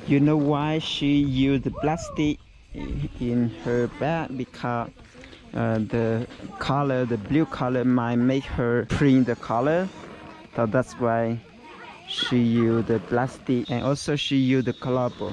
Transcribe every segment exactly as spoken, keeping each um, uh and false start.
You know why she used the plastic in her bag? Because uh, the color, the blue color, might make her print the color. So that's why she used the plastic, and also she used the collabo.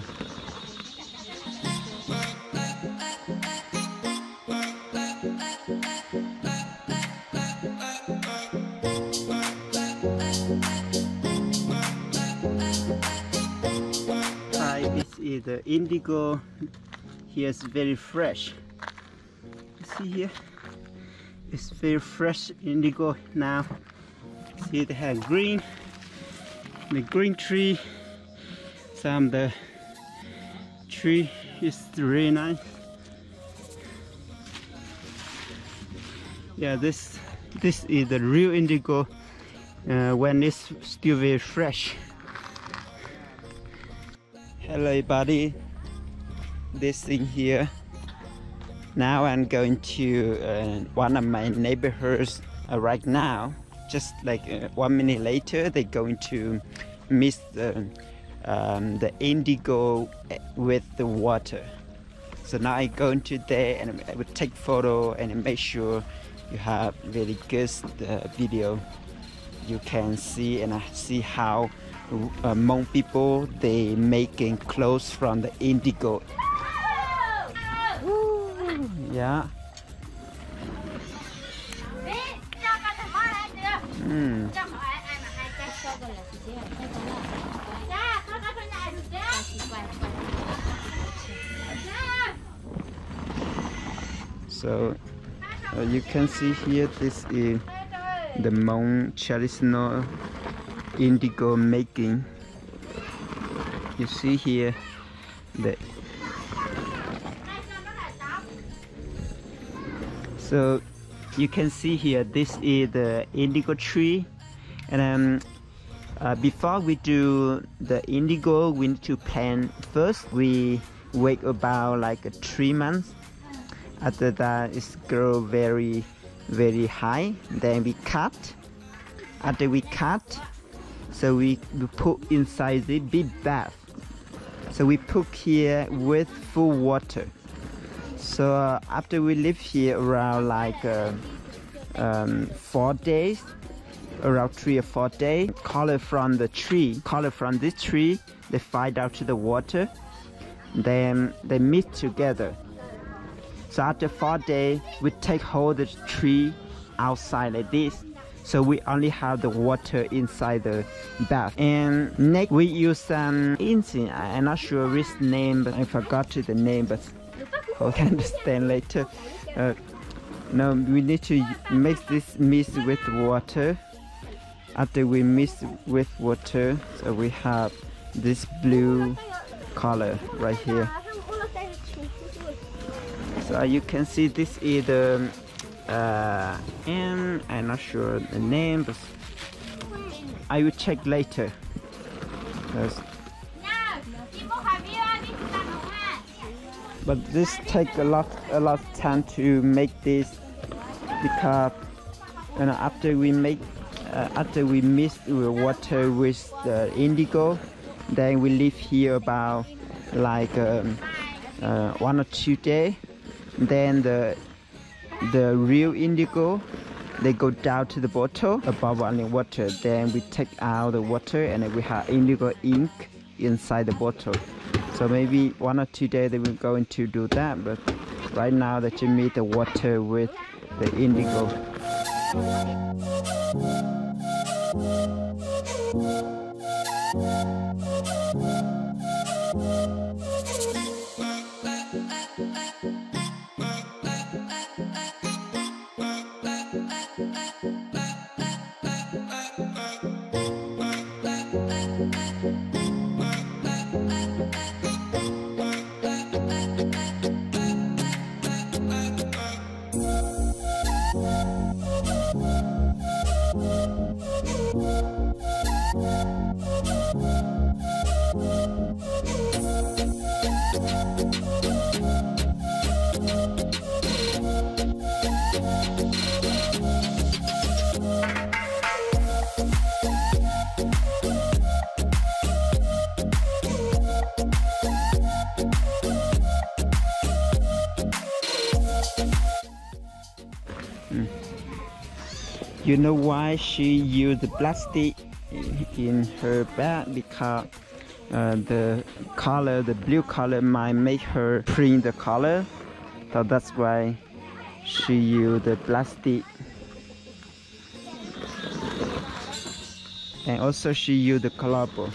Hi, this is the indigo. Here is very fresh. You see here, it's very fresh indigo now. See, they have green, the green tree. Some of the tree is really nice. Yeah, this this is the real indigo uh, when it's still very fresh. Hello everybody, this thing here. Now I'm going to uh, one of my neighborhoods uh, right now. Just like uh, one minute later, they're going to mix the, um, the indigo with the water. So now I go into there and I will take photo and make sure you have really good uh, video. You can see and see how uh, Hmong people, they making clothes from the indigo. Woo, yeah. Mm. So uh, you can see here, this is the Hmong traditional indigo making. You see here the so you can see here, this is the indigo tree, and um, uh, before we do the indigo, we need to plant first. We wait about like uh, three months. After that, it's grow very, very high. Then we cut. After we cut, so we, we put inside the big bath. So we put here with full water. So uh, after we live here around like uh, um, four days, around three or four days, color from the tree, color from this tree, they find out to the water, then they mix together. So after four days, we take hold of the tree outside like this. So we only have the water inside the bath. And next we use some enzyme. I'm not sure which name, but I forgot the name, but I can understand later. Uh, now we need to mix this mix with water. After we mix with water, so we have this blue color right here. So you can see this is the uh, and I'm not sure the name, but I will check later. There's But this take a lot, a lot of time to make this, because you know, after we make, uh, after we mix the water with the indigo, then we leave here about like um, uh, one or two days. Then the the real indigo, they go down to the bottle above boiling water. Then we take out the water and then we have indigo ink inside the bottle. So maybe one or two days they will going to do that, but right now they just mix the water with the indigo. We'll be right back. You know why she used the plastic in her bag? Because uh, the color, the blue color, might make her print the color. So that's why she used the plastic. And also she used the collabo.